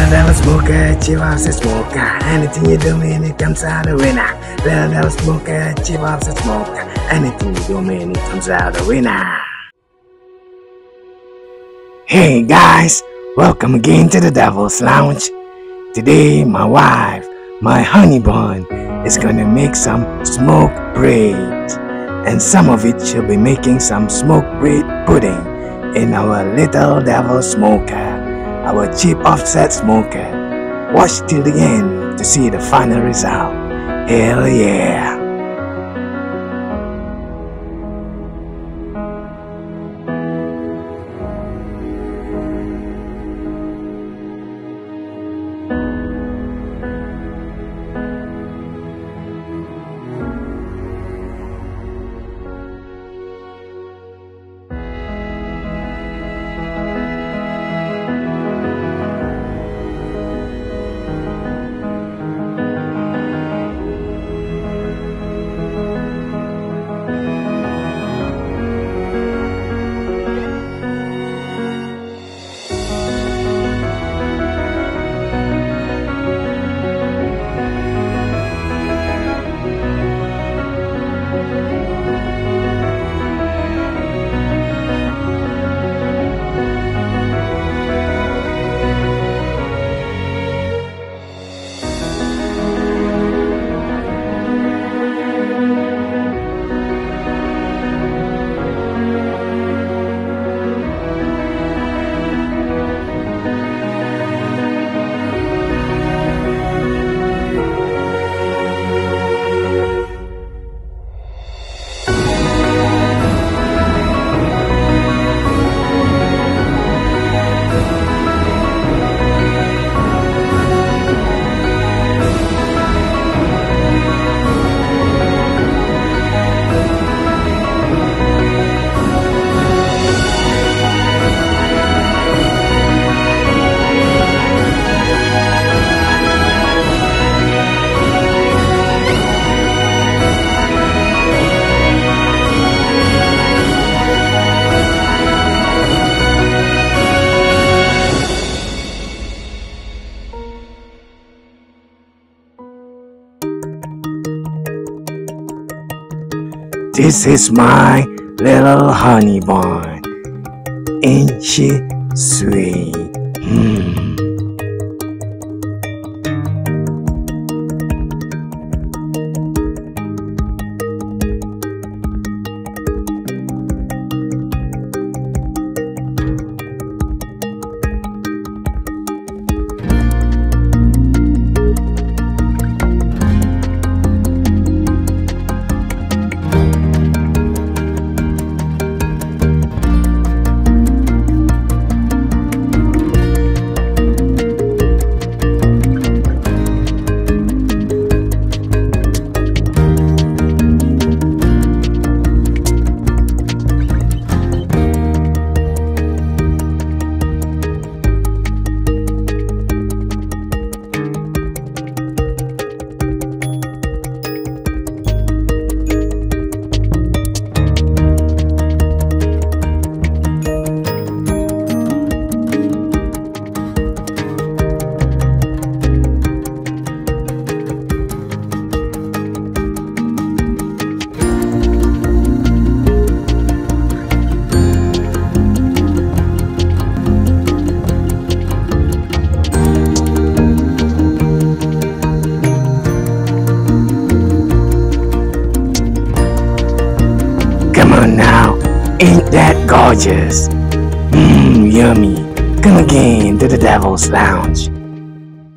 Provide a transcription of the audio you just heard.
Little devil smoker, chief of the smoker. Anything you do, man, it comes out a winner. Little devil smoker, chief of the smoker. Anything you do, man, it comes out a winner. Hey guys, welcome again to the Devil's Lounge. Today, my wife, my honey bun, is gonna make some smoke bread. And some of it she'll be making some smoke bread pudding in our little devil smoker. Our cheap offset smoker. Watch till the end to see the final result. Hell yeah! This is my little honey bun. Ain't she sweet? Come on now, ain't that gorgeous? Yummy. Come again to the Devil's Lounge.